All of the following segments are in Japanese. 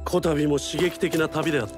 こたびも刺激的な旅であった。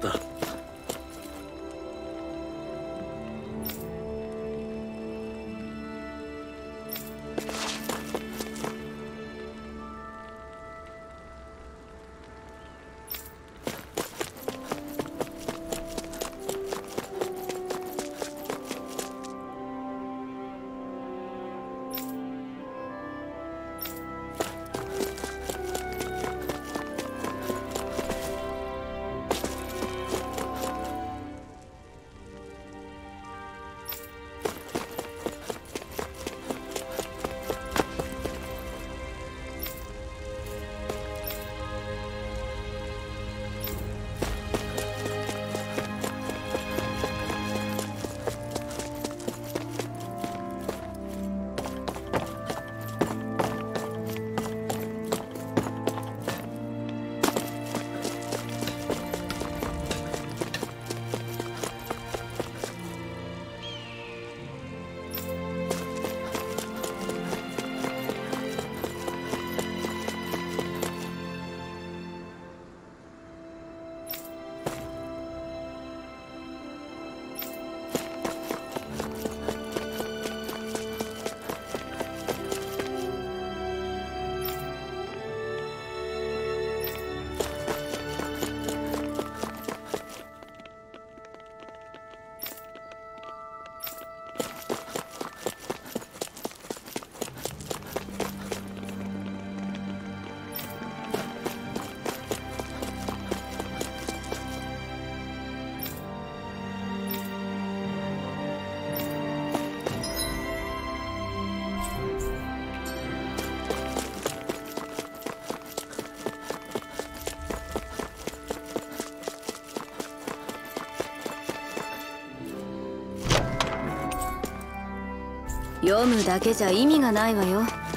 読むだけじゃ意味がないわよ。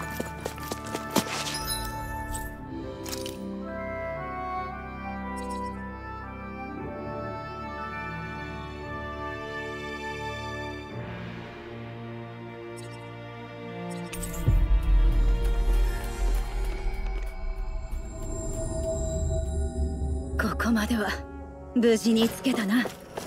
ここまでは無事につけたな。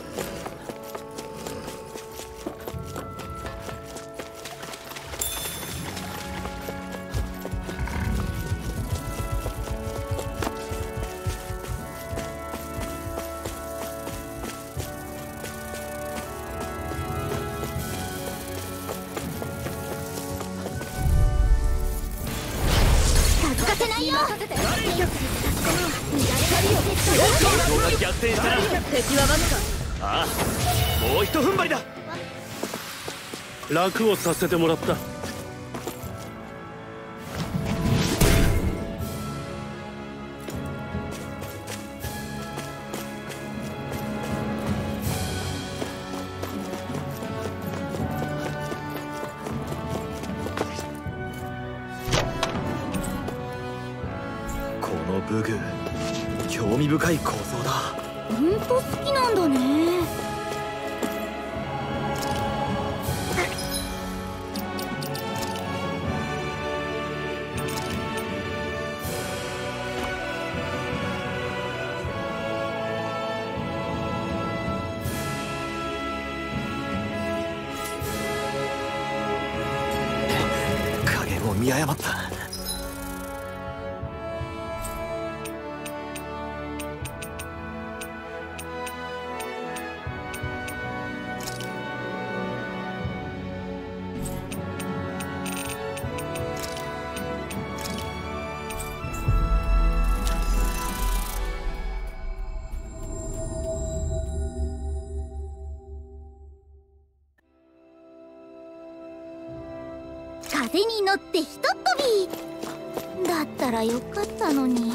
逆転したな。 敵はわずか。 ああ、もうひと踏ん張りだ。楽をさせてもらった。 この武具、興味深い構造だ。 ほんと好きなんだね。 加減を見誤った。 風に乗ってひとっ飛びだったらよかったのに。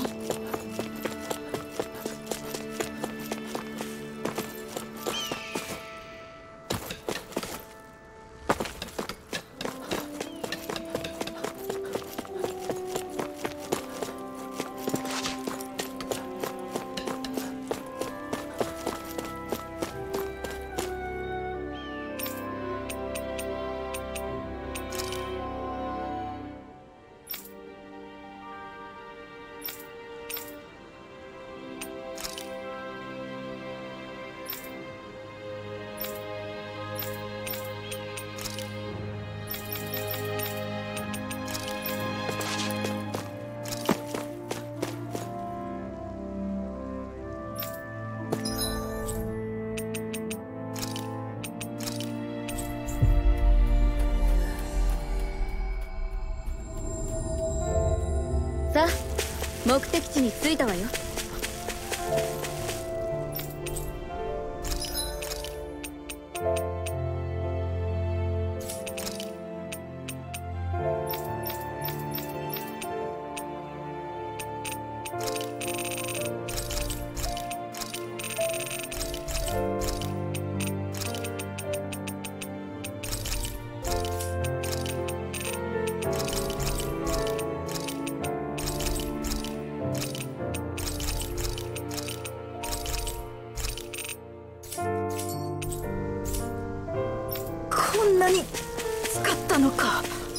置に着いたわよ。こんなに使ったのか。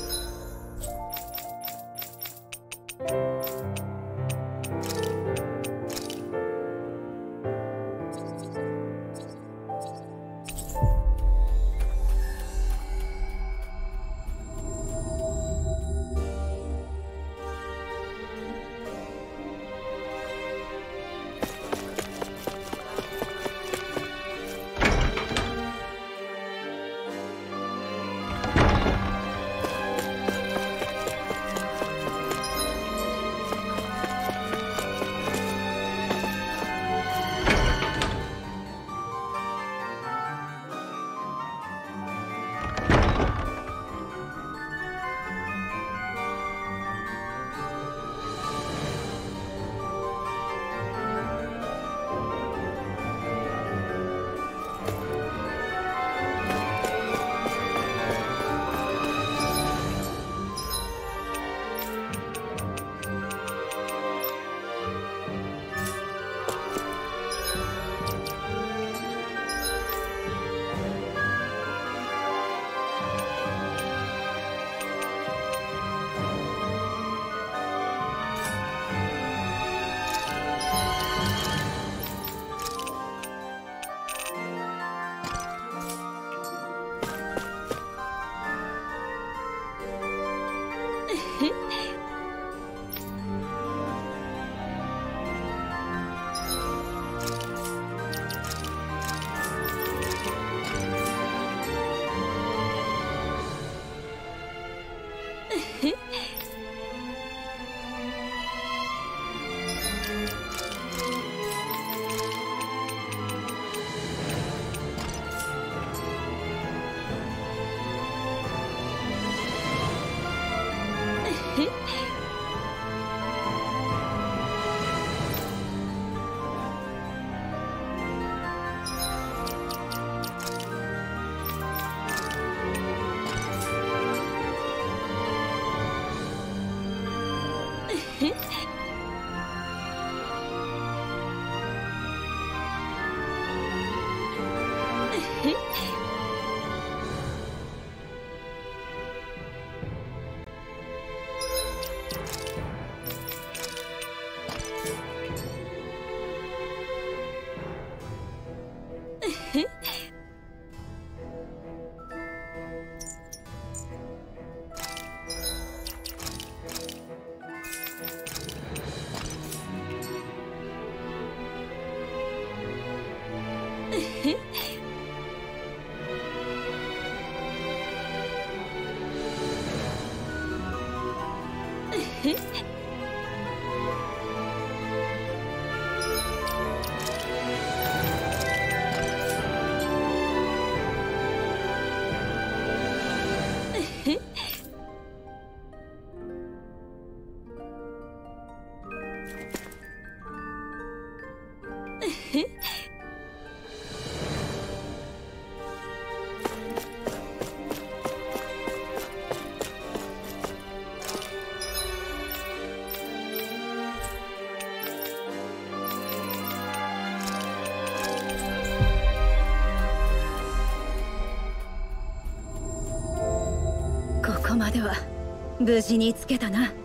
ここまでは無事につけたな。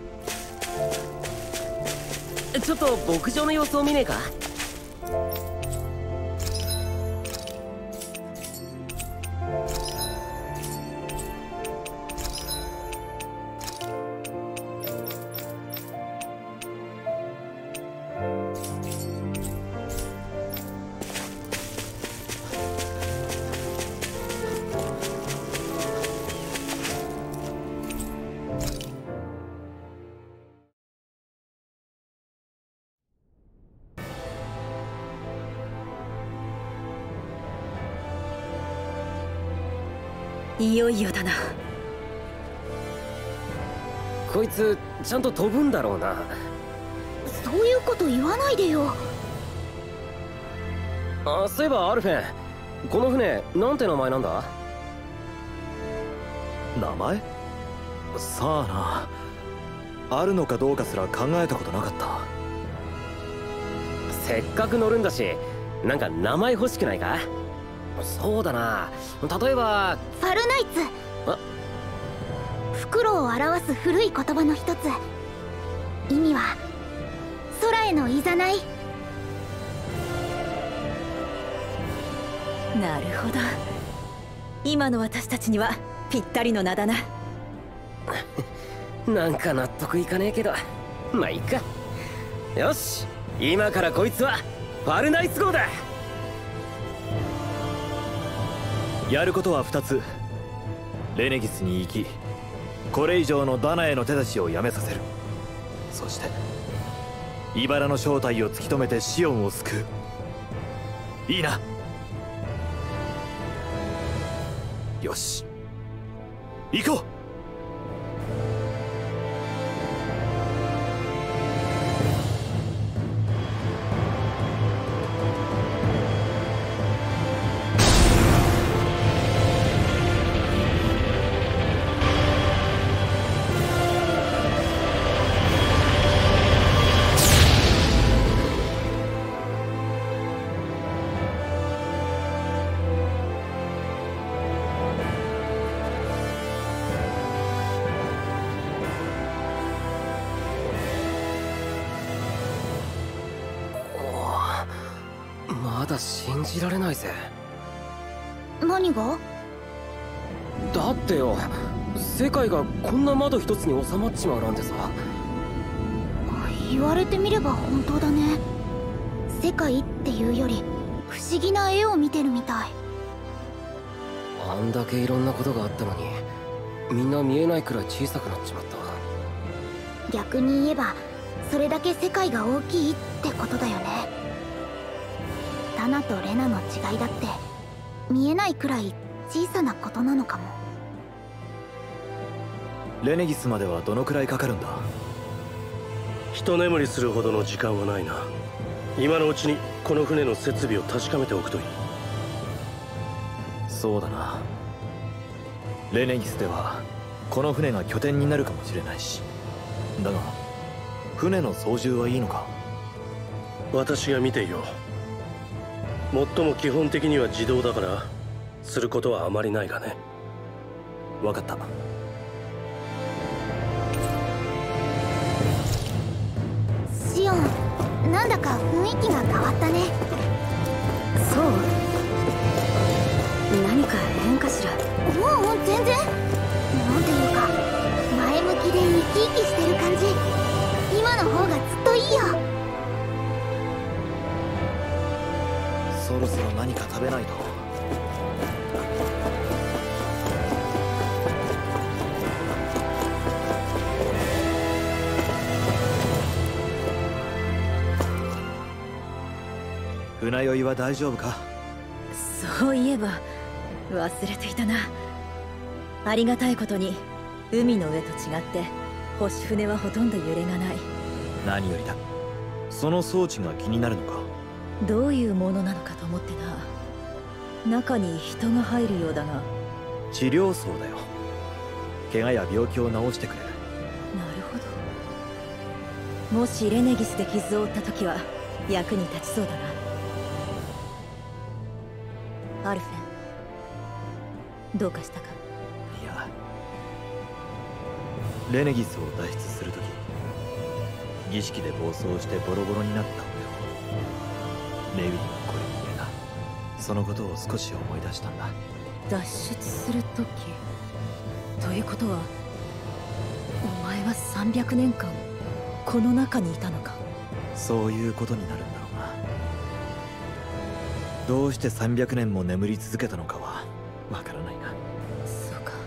ちょっと牧場の様子を見ねえか？ いよいよだな。 こいつちゃんと飛ぶんだろうな。 そういうこと言わないでよ。 あ、そういえばアルフェン、この船なんて名前なんだ？ 名前さあな、あるのかどうかすら考えたことなかった。 せっかく乗るんだし、なんか名前欲しくないか？そうだな、例えばファルナイツ。袋を表す古い言葉の一つ。意味は空へのいざない。 なるほど、今の私たちにはぴったりの名だな。 なんか納得いかねえけど、まあいいか。よし、今からこいつはファルナイツ号だ。 やることは2つ。レネギスに行き、これ以上のダナへの手出しをやめさせる。そして茨の正体を突き止めてシオンを救う。いいな。よし、行こう。 まだ信じられないぜ。 何が？ だってよ、世界がこんな窓一つに収まっちまうなんてさ。 言われてみれば本当だね。世界っていうより不思議な絵を見てるみたい。 あんだけいろんなことがあったのに、みんな見えないくらい小さくなっちまった。 逆に言えばそれだけ世界が大きいってことだよね。タナとレナの違いだって見えないくらい小さなことなのかも。 レネギスまではどのくらいかかるんだ？ 一眠りするほどの時間はないな。今のうちにこの船の設備を確かめておくといい。 そうだな。レネギスではこの船が拠点になるかもしれないし。だが船の操縦はいいのか？ 私が見ていよう。最も基本的には自動だからすることはあまりないがね。 分かった。 シオン、なんだか雰囲気が変わったね。 そう？何か変かしら？ 全然。なんていうか前向きで生き生きしてる感じ。今の方がずっといいよ。 そろそろ何か食べないと。船酔いは大丈夫か？ そういえば忘れていたな。ありがたいことに海の上と違って星船はほとんど揺れがない。 何よりだ。その装置が気になるのか？ どういうものなのかと思ってな。中に人が入るようだが。 治療層だよ。怪我や病気を治してくれる。 なるほど。もしレネギスで傷を負った時は役に立ちそうだな。アルフェン、どうかしたか？ いや、レネギスを脱出するとき、儀式で暴走してボロボロになった俺をネビンがこれに入れた。そのことを少し思い出したんだ。 脱出する時ということは、お前は300年間この中にいたのか？ そういうことになるんだろうな。どうして300年も眠り続けたのかはわからないな。 そうか。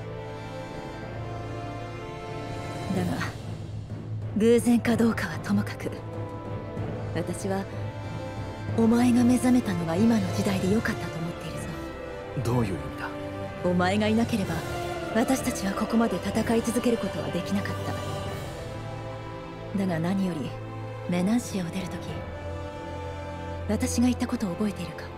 だが偶然かどうかはともかく、私はお前が目覚めたのが今の時代でよかったと思っているぞ。 どういう意味だ？ お前がいなければ私たちはここまで戦い続けることはできなかった。だが何よりメナンシアを出るとき、私が言ったことを覚えているか？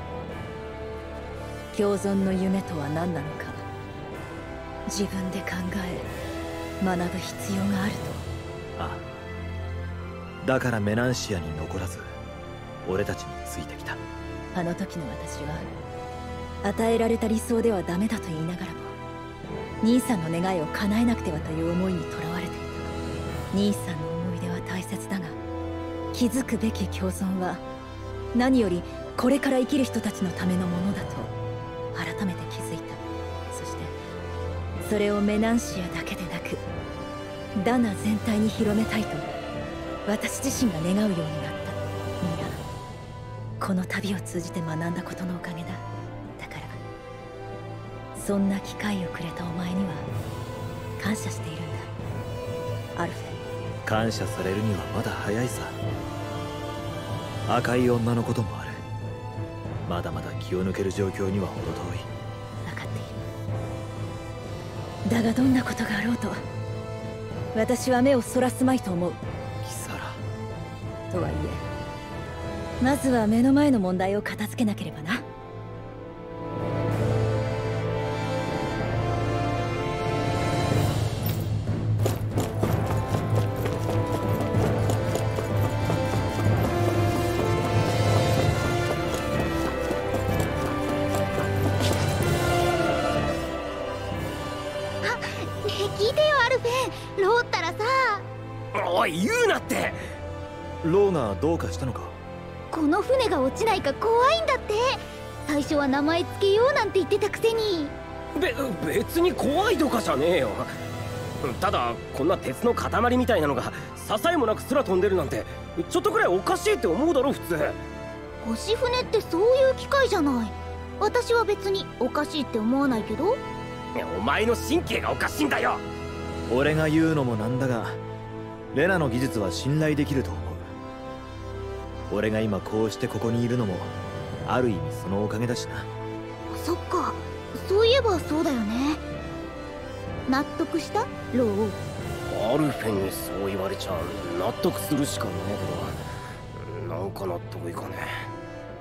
共存の夢とは何なのか、自分で考え学ぶ必要があると。 ああ、だからメナンシアに残らず俺たちについてきた。 あの時の私は与えられた理想ではダメだと言いながらも、兄さんの願いを叶えなくてはという思いにとらわれていた。兄さんの思い出は大切だが、築くべき共存は何よりこれから生きる人たちのためのものだと改めて気づいた。そしてそれをメナンシアだけでなくダナ全体に広めたいと私自身が願うようになった。皆この旅を通じて学んだことのおかげだ。だからそんな機会をくれたお前には感謝しているんだ、アルフェ。 感謝されるにはまだ早いさ。赤い女のこともある。まだまだ気を抜ける状況には程遠い。 分かっている。だがどんなことがあろうと私は目をそらすまいと思う。 キサラ。 とはいえまずは目の前の問題を片付けなければな。 聞いてよアルフェン、ローったらさ。 おい、言うなって。 ローがどうかしたのか？ この船が落ちないか怖いんだって。最初は名前つけようなんて言ってたくせに。 別に怖いとかじゃねえよ。ただこんな鉄の塊みたいなのが支えもなく空飛んでるなんてちょっとくらいおかしいって思うだろ普通。 星船ってそういう機械じゃない。私は別におかしいって思わないけど。 お前の神経がおかしいんだよ。 俺が言うのもなんだが、レナの技術は信頼できると思う。俺が今こうしてここにいるのもある意味そのおかげだしな。 そっか、そういえばそうだよね。納得したロー？ アルフェンにそう言われちゃ納得するしかねえけど、なんか納得いかねえ。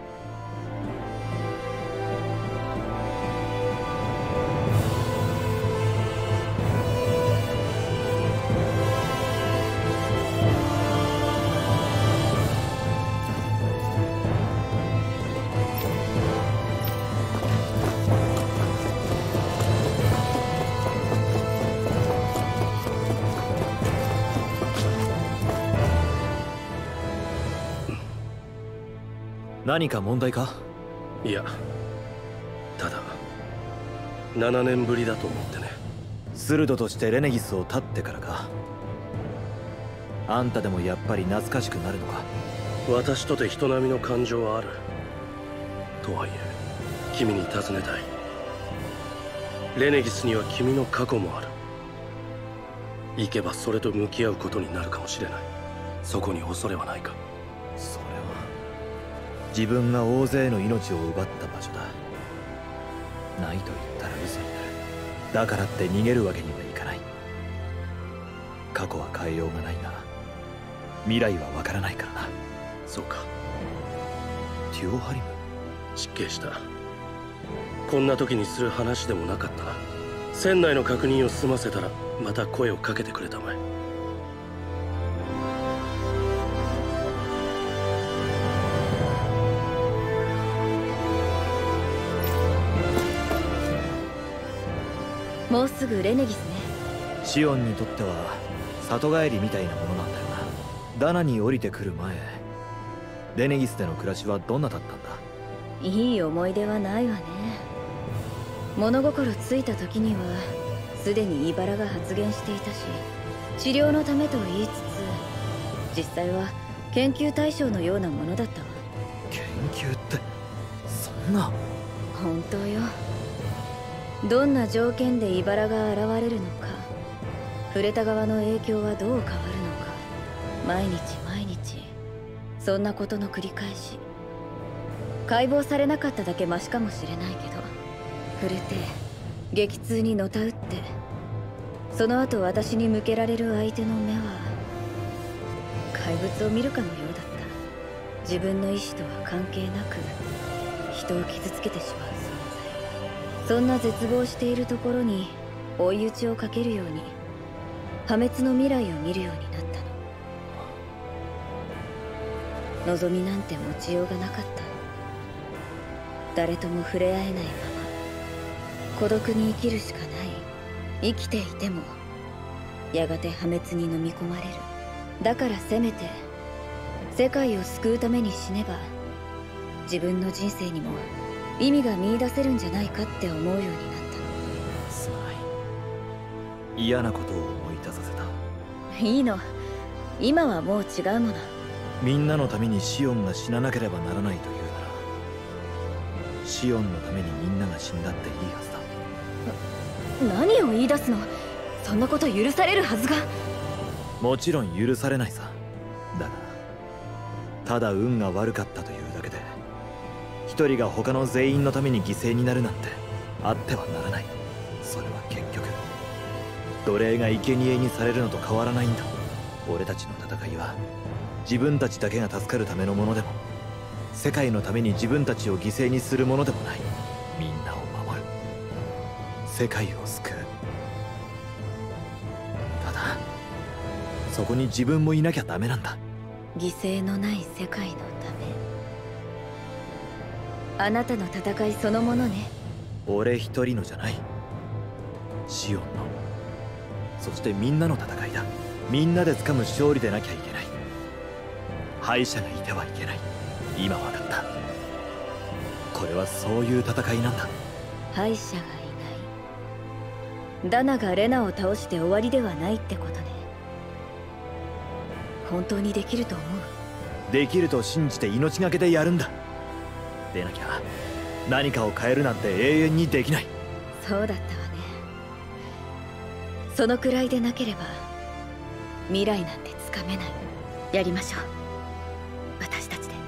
何か問題か？ いや、ただ7年ぶりだと思ってね。 スルドとしてレネギスを絶ってからか。あんたでもやっぱり懐かしくなるのか？ 私とて人並みの感情はある。とはいえ君に尋ねたい。レネギスには君の過去もある。行けばそれと向き合うことになるかもしれない。そこに恐れはないか？ それは自分が大勢の命を奪った場所だ。ないと言ったら嘘になる。だからって逃げるわけにはいかない。過去は変えようがないが未来はわからないからな。 そうか。 テュオハリム失敬した。こんな時にする話でもなかったな。船内の確認を済ませたらまた声をかけてくれたまえ。 もうすぐレネギスね。 シオンにとっては里帰りみたいなものなんだよな。ダナに降りてくる前、レネギスでの暮らしはどんなだったんだ？ いい思い出はないわね。物心ついた時にはすでに茨が発現していたし、治療のためと言いつつ実際は研究対象のようなものだったわ。 研究ってそんな。 本当よ。どんな条件で茨が現れるのか、触れた側の影響はどう変わるのか、毎日毎日そんなことの繰り返し。解剖されなかっただけマシかもしれないけど、触れて激痛にのたうって、その後私に向けられる相手の目は怪物を見るかのようだった。自分の意志とは関係なく人を傷つけてしまう存在。そんな絶望しているところに追い打ちをかけるように破滅の未来を見るようになったの。望みなんて持ちようがなかった。誰とも触れ合えないまま孤独に生きるしかない。生きていてもやがて破滅に飲み込まれる。だからせめて世界を救うために死ねば自分の人生にも意味が見出せるんじゃないかって思うようになったの。 すまない。嫌なことを思い出させた。 いいの、今はもう違うもの。 みんなのためにシオンが死ななければならないというなら、シオンのためにみんなが死んだっていいはずだ。 何を言い出すの。そんなこと許されるはずが。 もちろん許されないさ。だがただ運が悪かったというだけで一人が他の全員のために犠牲になるなんてあってはならない。それは結局奴隷が生贄にされるのと変わらないんだ。俺たちの戦いは自分たちだけが助かるためのものでも世界のために自分たちを犠牲にするものでもない。みんなを守る、世界を救う。ただそこに自分もいなきゃダメなんだ。 犠牲のない世界のため。あなたの戦いそのものね。 俺一人のじゃない、シオンの、そしてみんなの戦いだ。みんなで掴む勝利でなきゃいけない。敗者がいてはいけない。今わかった。これはそういう戦いなんだ。 敗者がいない。ダナがレナを倒して終わりではないってことね。本当にできると思う？ できると信じて命がけでやるんだ。でなきゃ何かを変えるなんて永遠にできない。 そうだったわね。そのくらいでなければ未来なんてつかめない。やりましょう、私たちで。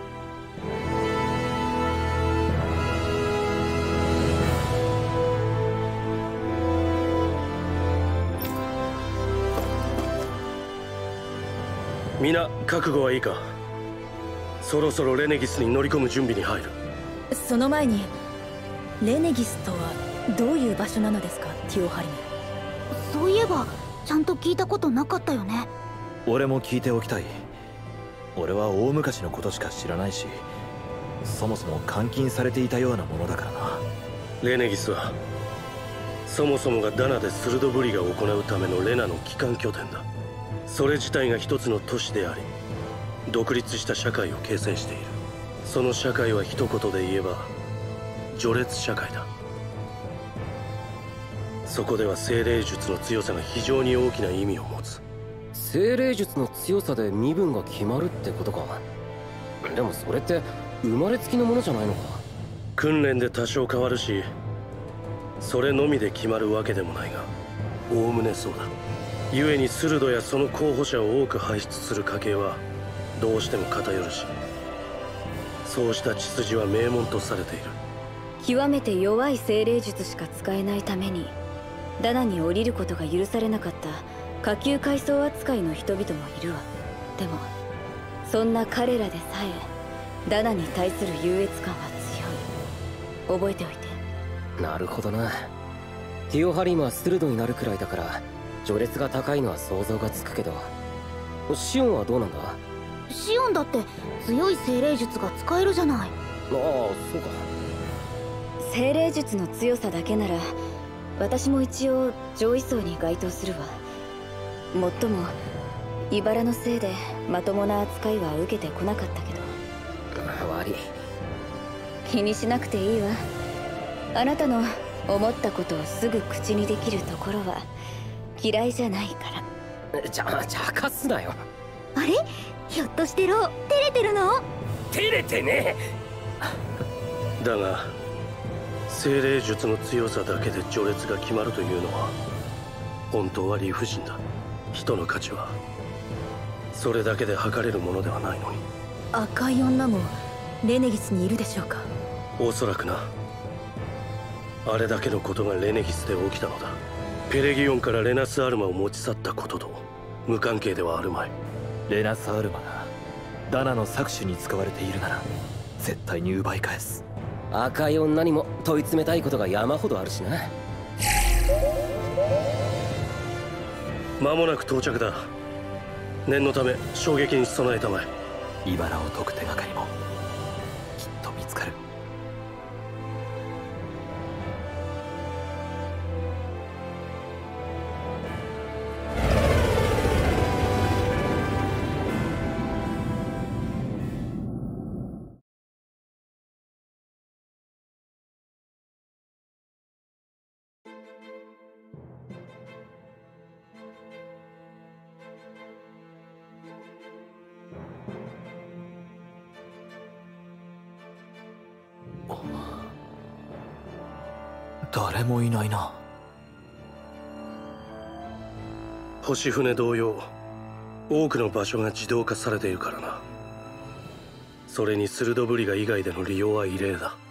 皆覚悟はいいか。そろそろレネギスに乗り込む準備に入る。 その前に、レネギスとはどういう場所なのですか、ティオハリメ。 そういえばちゃんと聞いたことなかったよね。 俺も聞いておきたい。俺は大昔のことしか知らないし、そもそも監禁されていたようなものだからな。 レネギスはそもそもがダナでスルドブリが行うためのレナの帰還拠点だ。それ自体が一つの都市であり、独立した社会を形成している。その社会は一言で言えば序列社会だ。そこでは精霊術の強さが非常に大きな意味を持つ。 精霊術の強さで身分が決まるってことか。でもそれって生まれつきのものじゃないのか。 訓練で多少変わるし、それのみで決まるわけでもないが、おおむねそうだ。故にスルドやその候補者を多く輩出する家系はどうしても偏るし、そうした血筋は名門とされている。 極めて弱い精霊術しか使えないためにダナに降りることが許されなかった下級階層扱いの人々もいるわ。でもそんな彼らでさえダナに対する優越感は強い。覚えておいて。 なるほどな。ティオハリムは鋭になるくらいだから序列が高いのは想像がつくけど、シオンはどうなんだ。 シオンだって強い精霊術が使えるじゃない。 ああ、そうか。 精霊術の強さだけなら私も一応上位層に該当するわ。もっとも茨のせいでまともな扱いは受けてこなかったけど。 悪い。 気にしなくていいわ。あなたの思ったことをすぐ口にできるところは嫌いじゃないから。 じゃかすなよ。 あれ、ひょっとしてロー照れてるの？ 照れてねえ。だが精霊術の強さだけで序列が決まるというのは本当は理不尽だ。人の価値はそれだけで測れるものではないのに。 赤い女もレネギスにいるでしょうか。 おそらくな。 あれだけのことがレネギスで起きたのだ。ペレギオンからレナスアルマを持ち去ったことと無関係ではあるまい。 レナスアルマがダナの搾取に使われているなら絶対に奪い返す。 赤い女にも問い詰めたいことが山ほどあるしな。 間もなく到着だ。念のため衝撃に備えたまえ。 茨を解く手がかりもきっと見つかる。誰もいないな。 星船同様、多くの場所が自動化されているからな。それにスルドブリガ以外での利用は異例だ。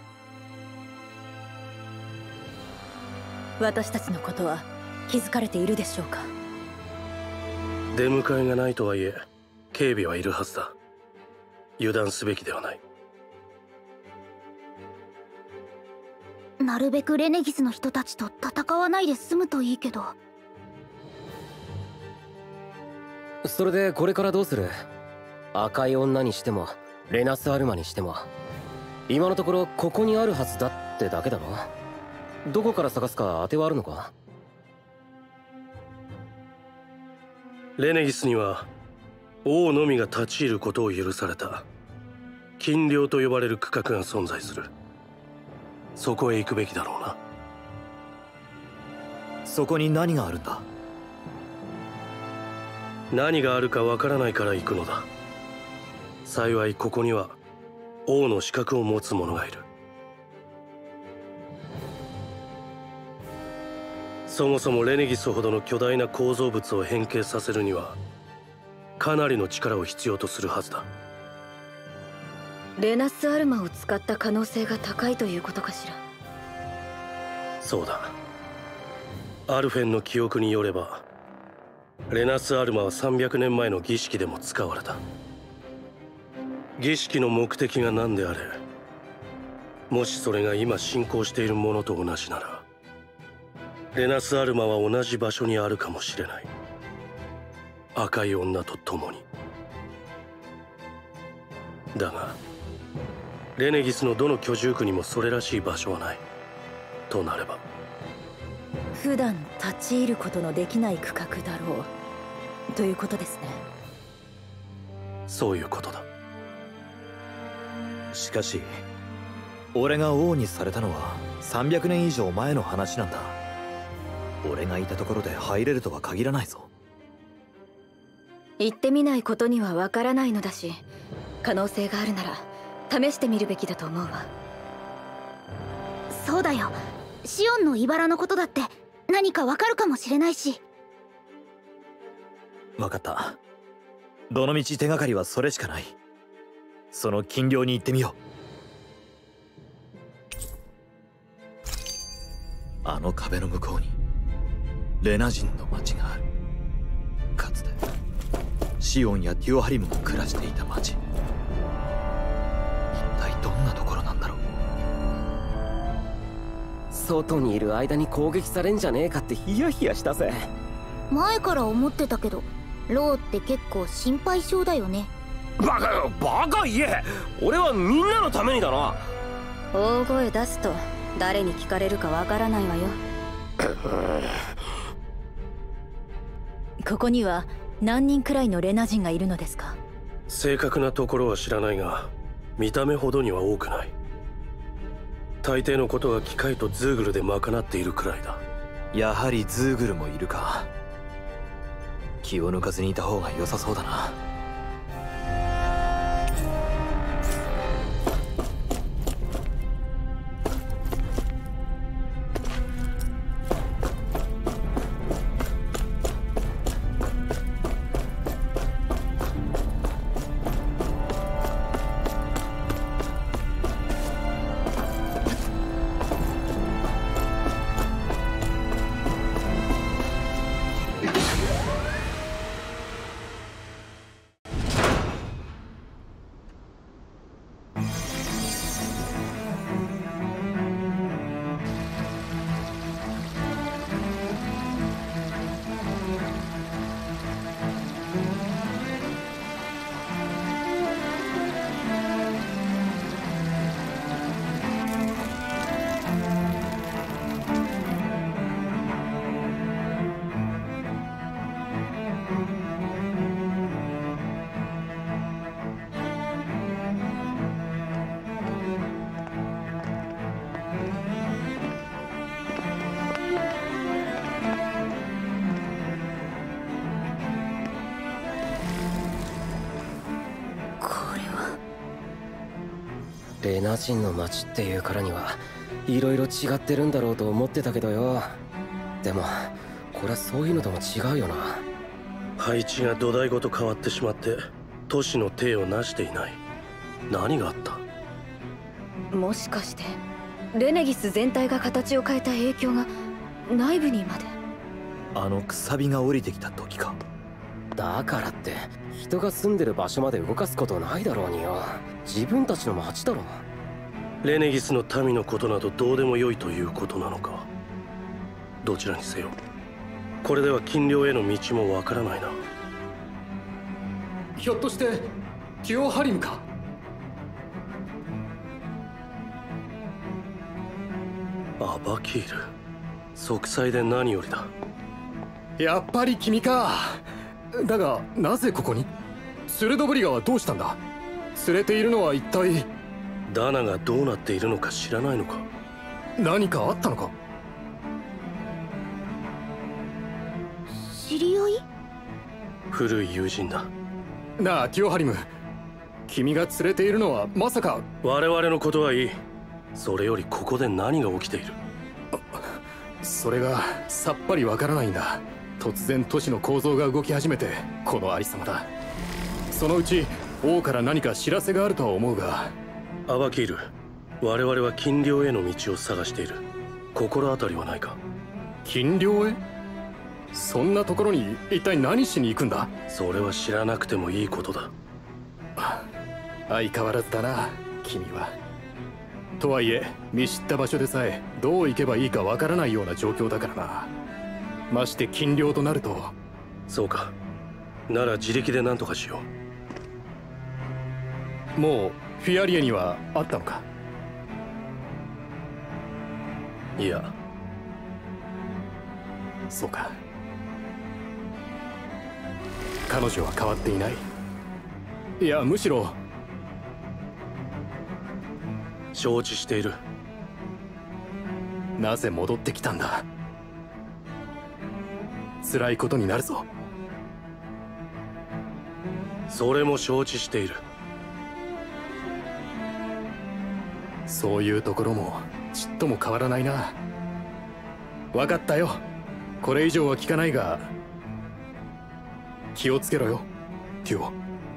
私たちのことは気づかれているでしょうか。 出迎えがないとはいえ警備はいるはずだ。油断すべきではない。 なるべくレネギスの人たちと戦わないで済むといいけど。 それでこれからどうする？赤い女にしてもレナスアルマにしても今のところここにあるはずだってだけだろ。どこから探すか当てはあるのか？ レネギスには王のみが立ち入ることを許された禁領と呼ばれる区画が存在する。そこへ行くべきだろうな。 そこに何があるんだ？ 何があるかわからないから行くのだ。幸いここには王の資格を持つ者がいる。そもそもレネギスほどの巨大な構造物を変形させるにはかなりの力を必要とするはずだ。 レナスアルマを使った可能性が高いということかしら。 そうだ。アルフェンの記憶によればレナスアルマは300年前の儀式でも使われた。儀式の目的が何であれ、もしそれが今進行しているものと同じならレナスアルマは同じ場所にあるかもしれない。赤い女と共に。だがレネギスのどの居住区にもそれらしい場所はないとなれば、 普段立ち入ることのできない区画だろうということですね。 そういうことだ。 しかし俺が王にされたのは300年以上前の話なんだ。俺がいたところで入れるとは限らないぞ。 行ってみないことにはわからないのだし、可能性があるなら試してみるべきだと思うわ。 そうだよ。シオンの茨のことだって何かわかるかもしれないし。 分かった。どのみち手がかりはそれしかない。その禁領に行ってみよう。あの壁の向こうにレナ人の町がある。かつてシオンやティオハリムも暮らしていた町。一体どんなところなんだろう。 外にいる間に攻撃されんじゃねえかってヒヤヒヤしたぜ。 前から思ってたけどローって結構心配性だよね。 バカ言え。俺はみんなのためにだな。 大声出すと誰に聞かれるかわからないわよ。ここには何人くらいのレナ人がいるのですか？ 正確なところは知らないが見た目ほどには多くない。大抵のことは機械とズーグルで賄っているくらいだ。 やはりズーグルもいるか。気を抜かずにいた方が良さそうだな。 レナ人の町っていうからにはいろいろ違ってるんだろうと思ってたけどよ。でもこれはそういうのとも違うよな。 配置が土台ごと変わってしまって都市の体を成していない。何があった？ もしかしてレネギス全体が形を変えた影響が内部にまで。 あのくさびが降りてきた時か。 だからって人が住んでる場所まで動かすことないだろうによ。自分たちの町だろ。 レネギスの民のことなどどうでもよいということなのか。どちらにせよこれでは禁猟への道もわからないな。 ひょっとしてティオハリムか？ アバキール、息災で何よりだ。 やっぱり君か。だがなぜここに？スルドブリガはどうしたんだ？連れているのは一体。 ダナがどうなっているのか知らないのか？ 何かあったのか？ 知り合い？ 古い友人だ。 なあティオハリム、君が連れているのはまさか。 我々のことはいい。それよりここで何が起きている？ それがさっぱりわからないんだ。突然都市の構造が動き始めてこのありさまだ。そのうち王から何か知らせがあるとは思うが。 アバキール、我々は禁猟への道を探している。心当たりはないか？ 禁猟へ？そんなところに一体何しに行くんだ？ それは知らなくてもいいことだ。 相変わらずだな君は。とはいえ見知った場所でさえどう行けばいいかわからないような状況だからな。まして禁猟となると。 そうか、なら自力で何とかしよう。もうフィアリエにはあったのか？ いや。 そうか。彼女は変わっていない。いやむしろ。 承知している。 なぜ戻ってきたんだ？辛いことになるぞ。 それも承知している。 そういうところもちっとも変わらないな。分かったよ。これ以上は聞かないが気をつけろよティオ。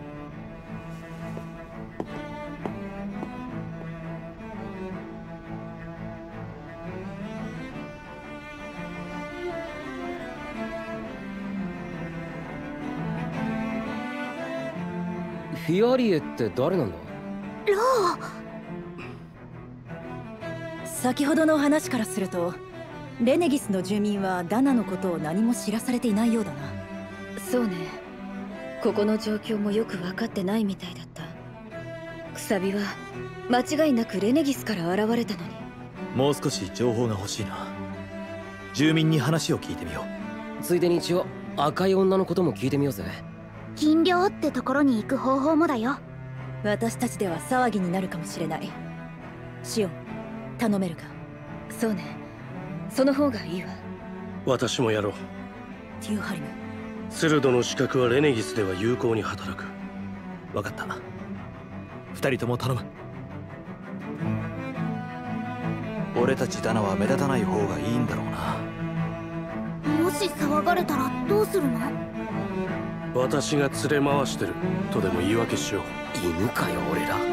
フィアリエって誰なんだ？ ロー。 先ほどの話からするとレネギスの住民はダナのことを何も知らされていないようだな。そうね、ここの状況もよく分かってないみたいだった。くさびは間違いなくレネギスから現れたのに。 もう少し情報が欲しいな。住民に話を聞いてみよう。ついでに一応赤い女のことも聞いてみようぜ。 禁猟ってところに行く方法もだよ。 私たちでは騒ぎになるかもしれない。シオン、頼めるか？そうね、その方がいいわ。 私もやろう。 ティオハリム、 スルドの資格はレネギスでは有効に働く。 分かった。二人とも頼む。俺たちダナは目立たない方がいいんだろうな。 もし騒がれたらどうするの？ 私が連れ回してるとでも言い訳しよう。 犬かよ俺ら。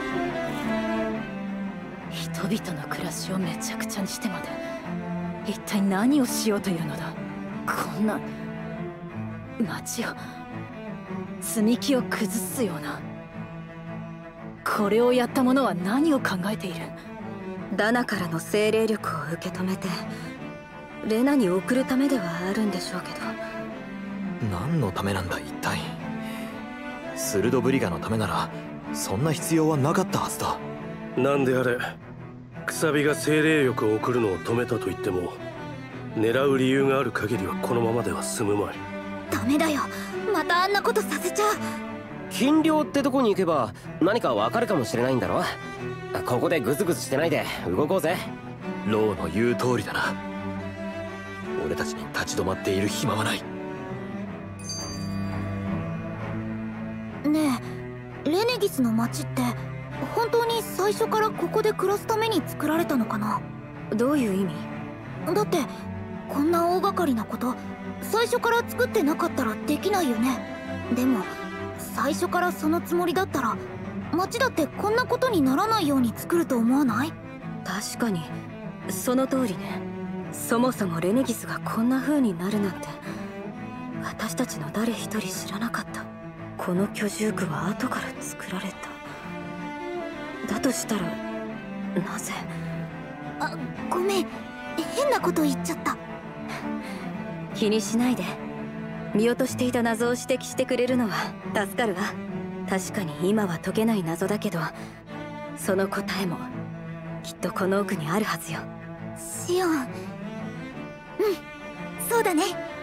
人々の暮らしをめちゃくちゃにしてまで一体何をしようというのだ。こんな町を積み木を崩すような。これをやった者は何を考えている？ダナからの精霊力を受け止めてレナに送るためではあるんでしょうけど。 何のためなんだ一体。スルドブリガのためならそんな必要はなかったはずだ。 なんであれ、くさびが精霊力を送るのを止めたと言っても狙う理由がある限りはこのままでは済むまい。 ダメだよ、またあんなことさせちゃう。 禁猟ってとこに行けば何かわかるかもしれないんだろ。ここでグズグズしてないで動こうぜ。 ローの言う通りだな。俺たちに立ち止まっている暇はない。 ねえ、レネギスの町って本当に最最初からここで暮らすために作られたのかな。 どういう意味？ だってこんな大掛かりなこと最初から作ってなかったらできないよね。でも最初からそのつもりだったら町だってこんなことにならないように作ると思わない？ 確かにその通りね。そもそもレネギスがこんな風になるなんて私たちの誰一人知らなかった。この居住区は後から作られた。だとしたらなぜ？ あ、ごめん、変なこと言っちゃった。 気にしないで。見落としていた謎を指摘してくれるのは助かるわ。確かに今は解けない謎だけど、その答えもきっとこの奥にあるはずよ。 シオン、そうだね。